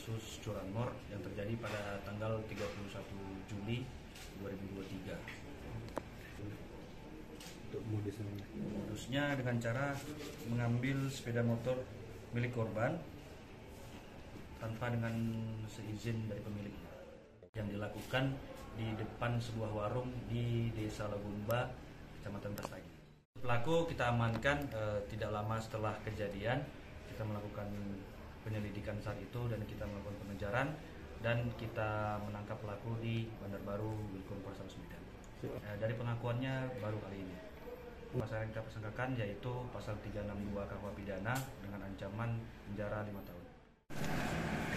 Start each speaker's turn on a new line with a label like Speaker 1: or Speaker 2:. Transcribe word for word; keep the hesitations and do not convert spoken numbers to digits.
Speaker 1: kasus curanmor yang terjadi pada tanggal tiga puluh satu Juli dua ribu dua puluh tiga.
Speaker 2: Untuk modusnya?
Speaker 1: Modusnya dengan cara mengambil sepeda motor milik korban tanpa dengan seizin dari pemiliknya, yang dilakukan di depan sebuah warung di Desa Lagumba, Kecamatan Brastagi. Pelaku kita amankan eh, tidak lama setelah kejadian. Kita melakukan penyelidikan saat itu dan kita melakukan pengejaran dan kita menangkap pelaku di Bandar Baru Wilkon Polres Medan. Eh, dari pengakuannya baru kali ini. Pasal yang kita persangkakan yaitu pasal tiga enam dua K U H Pidana dengan ancaman penjara lima tahun.